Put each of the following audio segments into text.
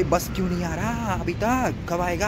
भाई बस क्यों नहीं आ रहा अभी तक, कब आएगा?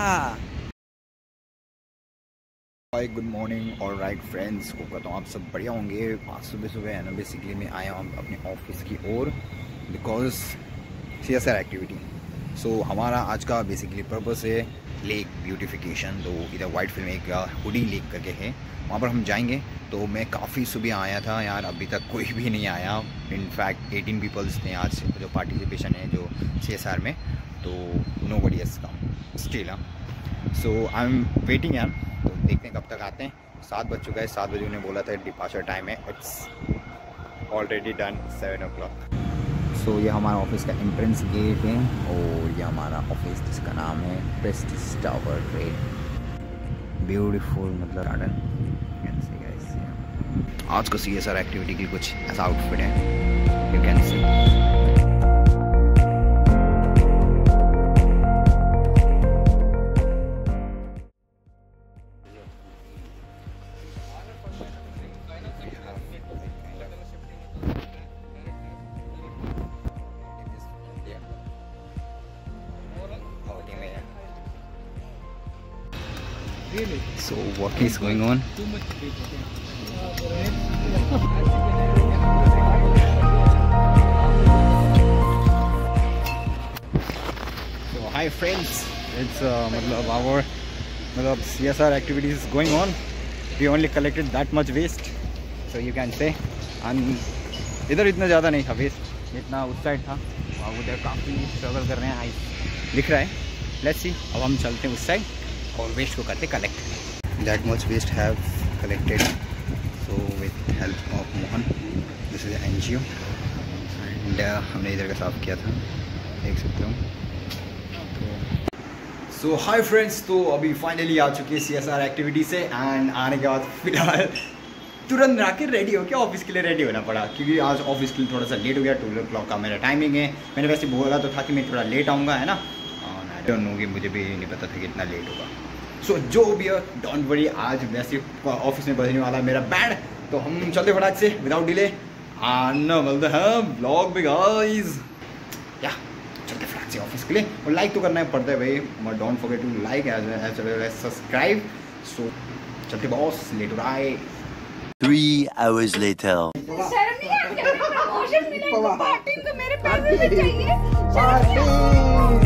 हाय गुड मॉर्निंग और राइट फ्रेंड्स, को कहता हूँ आप सब बढ़िया होंगे। आज सुबह सुबह है ना, बेसिकली मैं आया हूँ अपने ऑफिस की ओर बिकॉज CSR एक्टिविटी। सो हमारा आज का बेसिकली पर्पस है लेक ब्यूटिफिकेशन। तो इधर वाइट फिल्म एक हुडी लेक करके है, वहाँ पर हम जाएंगे। तो मैं काफ़ी सुबह आया था यार, अभी तक कोई भी नहीं आया। इनफैक्ट 18 पीपल्स ने आज जो पार्टिसिपेशन है जो CSR में, तो nobody has come still. So I am waiting यार, तो देखते हैं कब तक आते हैं। 7 बज चुका है, 7 बजे उन्हें बोला था डिपार्चर टाइम है, it's already done 7 o'clock। So ये हमारा ऑफिस का एंट्रेंस गेट है और ये हमारा ऑफिस जिसका नाम है प्रेस्टीज टावर ट्रेड। ब्यूटीफुल मतलब गार्डन। आज का CSR एक्टिविटी की कुछ ऐसा आउटफिट है, you can see. Really? So what is going on? Too much debate. So hi friends, it's our CSR activities is going on. We only collected that much waste, so you can say. And इधर इतना ज़्यादा नहीं था waste, जितना उस side था। और उधर काफ़ी स्ट्रगल कर रहे हैं, हाई दिख रहा है। लेट्स सी, अब हम चलते हैं उस साइड और वेस्ट को करते collect. That much waste have collected so with help of Mohan, this is NGO। And हमने इधर का साफ किया था, देख सकते हो। सो हाय फ्रेंड्स, तो अभी फाइनली आ चुके हैं CSR एक्टिविटी से। एंड आने के बाद फिलहाल तुरंत आके रेडी हो के ऑफिस के लिए रेडी होना पड़ा, क्योंकि आज ऑफिस के लिए थोड़ा सा लेट हो गया। 12 o'clock का मेरा टाइमिंग है। मैंने वैसे बोला तो था कि मैं थोड़ा लेट आऊँगा, है ना। आई डोंट नो कि मुझे भी नहीं पता था कि इतना लेट होगा। सो जो भी है डोंट वरी, आज वैसे ऑफिस में बजने वाला है मेरा बैंड। तो हम चलते फटाक से विदाउट डिले आना मिलते हैं ब्लॉग में गाइस। या चलते फटाक से ऑफिस के लिए, और लाइक तो करना है पड़ता है भाई, but don't forget to like as well as subscribe. So चलते बॉस, लेट हो रहा है। 3 hours later. शर्म नहीं आती है, प्रमोशन मिला इनको, पार्टी तो मेरे पैसे भी चाहिए। शर्म नहीं आती।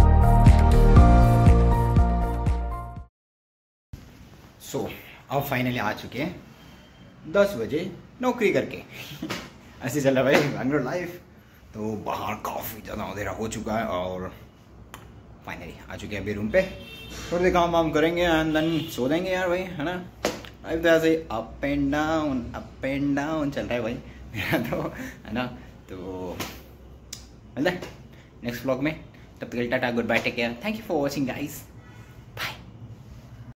सो अब फाइनली आ चुके हैं 10 बजे नौकरी करके। ऐसे चल रहा है भाई बैंगलोर लाइफ। तो बाहर काफ़ी ज़्यादा अंधेरा हो चुका है और फाइनली आ चुके हैं अभी रूम पे। थोड़ी देर काम वाम करेंगे एंड देन सो देंगे यार भाई, है ना। लाइफ तो ऐसे अप एंड डाउन चल रहा है भाई मेरा तो, है ना। तो मिलता है नेक्स्ट व्लॉग में, तब तक ta-ta, goodbye, take care, thank you for watching guys.